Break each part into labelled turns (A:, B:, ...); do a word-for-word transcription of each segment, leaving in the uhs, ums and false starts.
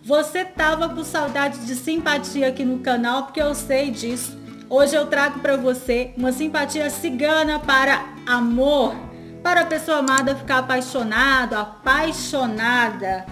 A: Você tava com saudade de simpatia aqui no canal, porque eu sei disso. Hoje eu trago para você uma simpatia cigana para amor, para a pessoa amada ficar apaixonado, apaixonada,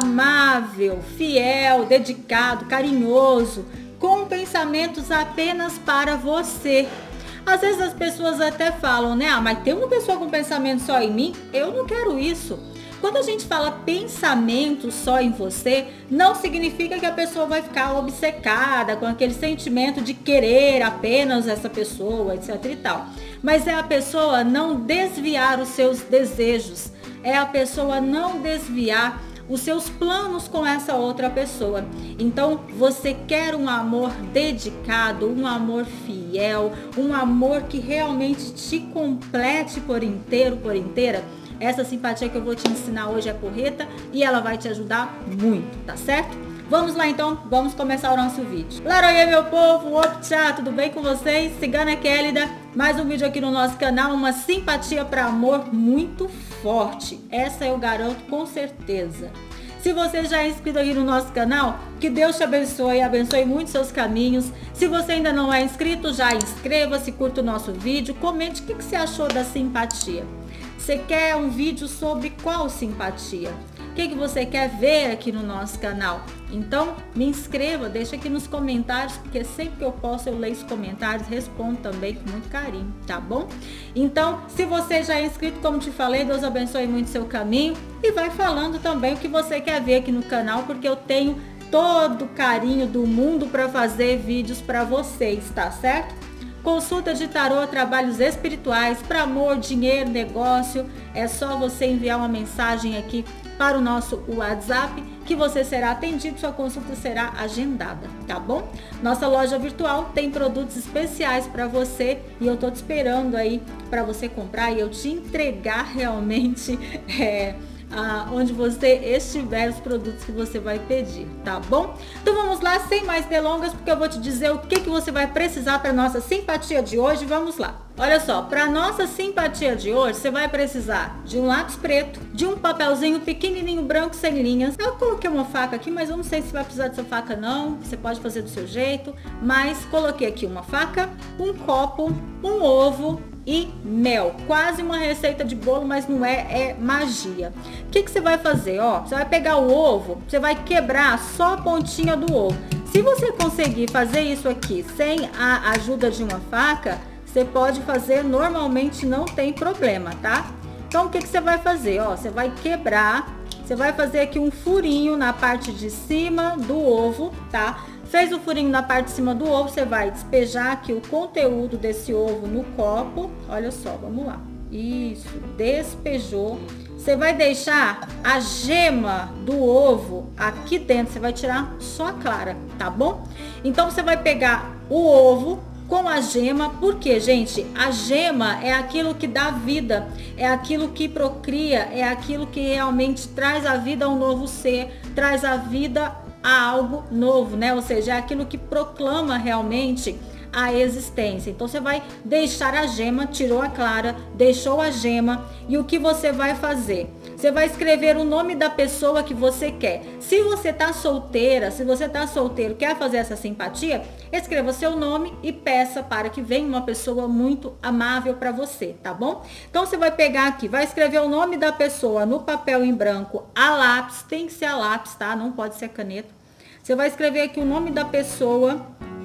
A: amável, fiel, dedicado, carinhoso, com pensamentos apenas para você. Às vezes as pessoas até falam, né? Ah, mas tem uma pessoa com pensamento só em mim? Eu não quero isso. Quando a gente fala pensamento só em você, não significa que a pessoa vai ficar obcecada com aquele sentimento de querer apenas essa pessoa, etc e tal. Mas é a pessoa não desviar os seus desejos, é a pessoa não desviar os seus planos com essa outra pessoa. Então, você quer um amor dedicado, um amor fiel, um amor que realmente te complete por inteiro, por inteira. Essa simpatia que eu vou te ensinar hoje é correta e ela vai te ajudar muito, tá certo? Vamos lá então, vamos começar o nosso vídeo. Laroie, meu povo, optcha, tudo bem com vocês? Cigana Kélida, mais um vídeo aqui no nosso canal, uma simpatia para amor muito forte. Essa eu garanto com certeza. Se você já é inscrito aqui no nosso canal, que Deus te abençoe, abençoe muito seus caminhos. Se você ainda não é inscrito, já inscreva-se, curta o nosso vídeo, comente o que você achou da simpatia. Você quer um vídeo sobre qual simpatia? O que, que você quer ver aqui no nosso canal? Então, me inscreva, deixa aqui nos comentários, porque sempre que eu posso eu leio os comentários, respondo também com muito carinho, tá bom? Então, se você já é inscrito, como te falei, Deus abençoe muito seu caminho e vai falando também o que você quer ver aqui no canal, porque eu tenho todo o carinho do mundo para fazer vídeos para vocês, tá certo? Consulta de tarô, trabalhos espirituais, para amor, dinheiro, negócio. É só você enviar uma mensagem aqui para o nosso WhatsApp que você será atendido, sua consulta será agendada, tá bom? Nossa loja virtual tem produtos especiais para você e eu tô te esperando aí para você comprar e eu te entregar realmente é, Ah, onde você estiver os produtos que você vai pedir, tá bom? Então vamos lá, sem mais delongas, porque eu vou te dizer o que, que você vai precisar para nossa simpatia de hoje. Vamos lá. Olha só, para nossa simpatia de hoje, você vai precisar de um lápis preto, de um papelzinho pequenininho branco sem linhas. Eu coloquei uma faca aqui, mas eu não sei se vai precisar dessa faca não. Você pode fazer do seu jeito, mas coloquei aqui uma faca, um copo, um ovo e mel. Quase uma receita de bolo, mas não é, é magia. O que, que você vai fazer? Ó, você vai pegar o ovo, você vai quebrar só a pontinha do ovo. Se você conseguir fazer isso aqui sem a ajuda de uma faca, você pode fazer normalmente, não tem problema, tá? Então, o que, que você vai fazer? Ó, você vai quebrar, você vai fazer aqui um furinho na parte de cima do ovo, tá? Fez o furinho na parte de cima do ovo, você vai despejar aqui o conteúdo desse ovo no copo. Olha só, vamos lá. Isso, despejou. Você vai deixar a gema do ovo aqui dentro, você vai tirar só a clara, tá bom? Então, você vai pegar o ovo com a gema, porque, gente, a gema é aquilo que dá vida, é aquilo que procria, é aquilo que realmente traz a vida a um novo ser, traz a vida a algo novo, né? Ou seja, é aquilo que proclama realmente a existência. Então, você vai deixar a gema, tirou a clara, deixou a gema, e o que você vai fazer? Você vai escrever o nome da pessoa que você quer. Se você tá solteira, se você tá solteiro, quer fazer essa simpatia, escreva seu nome e peça para que venha uma pessoa muito amável para você, tá bom? Então, você vai pegar aqui, vai escrever o nome da pessoa no papel em branco a lápis, tem que ser a lápis, tá? Não pode ser a caneta. Você vai escrever aqui o nome da pessoa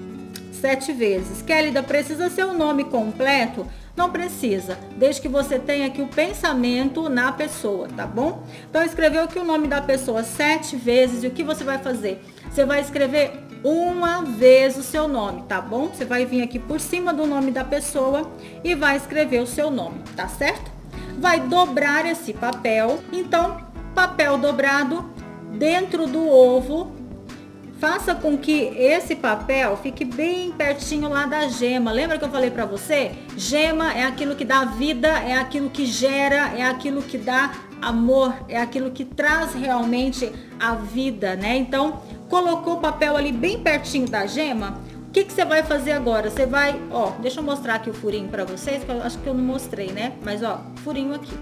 A: sete vezes. Kélida, precisa ser o nome completo? Não precisa, desde que você tenha aqui o pensamento na pessoa, tá bom? Então, escreveu aqui o nome da pessoa sete vezes e o que você vai fazer? Você vai escrever uma vez o seu nome, tá bom? Você vai vir aqui por cima do nome da pessoa e vai escrever o seu nome, tá certo? Vai dobrar esse papel. Então, papel dobrado dentro do ovo. Faça com que esse papel fique bem pertinho lá da gema. Lembra que eu falei pra você? Gema é aquilo que dá vida, é aquilo que gera, é aquilo que dá amor, é aquilo que traz realmente a vida, né? Então, colocou o papel ali bem pertinho da gema. O que, que você vai fazer agora? Você vai, ó, deixa eu mostrar aqui o furinho pra vocês, que eu acho que eu não mostrei, né? Mas, ó, furinho aqui.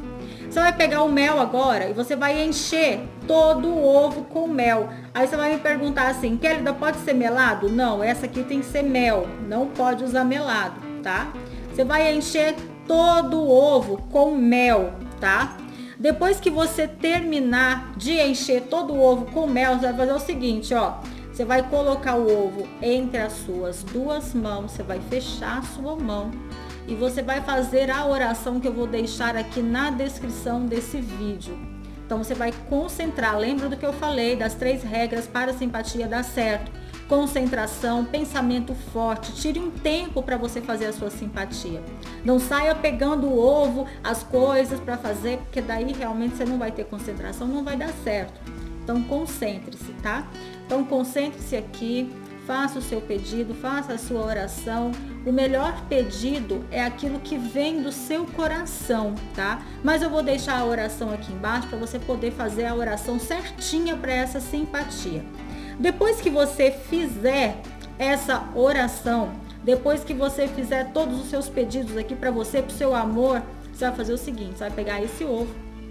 A: Você vai pegar o mel agora e você vai encher todo o ovo com mel. Aí você vai me perguntar assim, Kélida, pode ser melado? Não, essa aqui tem que ser mel, não pode usar melado, tá? Você vai encher todo o ovo com mel, tá? Depois que você terminar de encher todo o ovo com mel, você vai fazer o seguinte, ó. Você vai colocar o ovo entre as suas duas mãos, você vai fechar a sua mão e você vai fazer a oração que eu vou deixar aqui na descrição desse vídeo. Então você vai concentrar, lembra do que eu falei, das três regras para a simpatia dar certo. Concentração, pensamento forte, tire um tempo para você fazer a sua simpatia. Não saia pegando o ovo, as coisas para fazer, porque daí realmente você não vai ter concentração, não vai dar certo. Então concentre-se, tá? Então concentre-se aqui, faça o seu pedido, faça a sua oração. O melhor pedido é aquilo que vem do seu coração, tá? Mas eu vou deixar a oração aqui embaixo para você poder fazer a oração certinha para essa simpatia. Depois que você fizer essa oração, depois que você fizer todos os seus pedidos aqui para você, para o seu amor, você vai fazer o seguinte, você vai pegar esse ovo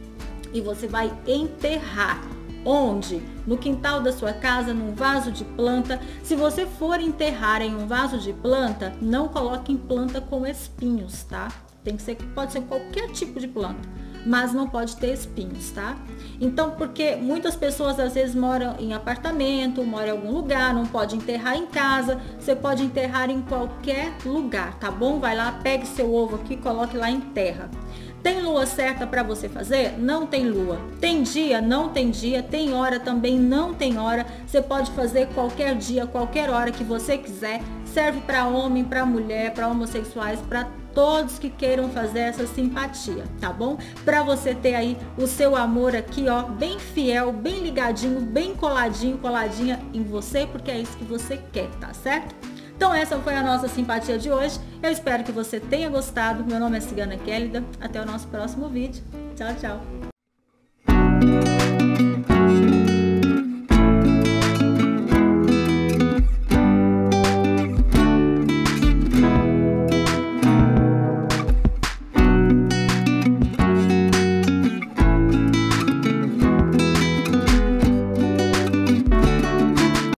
A: e você vai enterrar. Onde? No quintal da sua casa, num vaso de planta. Se você for enterrar em um vaso de planta, não coloque em planta com espinhos, tá? Tem que ser, pode ser qualquer tipo de planta, mas não pode ter espinhos, tá? Então, porque muitas pessoas às vezes moram em apartamento, moram em algum lugar, não pode enterrar em casa, você pode enterrar em qualquer lugar, tá bom? Vai lá, pegue seu ovo aqui, coloque lá em terra. Tem lua certa para você fazer? Não tem lua. Tem dia? Não tem dia. Tem hora também? Não tem hora. Você pode fazer qualquer dia, qualquer hora que você quiser. Serve para homem, para mulher, para homossexuais, para todos que queiram fazer essa simpatia, tá bom? Para você ter aí o seu amor aqui, ó, bem fiel, bem ligadinho, bem coladinho, coladinha em você, porque é isso que você quer, tá certo? Então essa foi a nossa simpatia de hoje. Eu espero que você tenha gostado. Meu nome é Cigana Kélida. Até o nosso próximo vídeo. Tchau, tchau.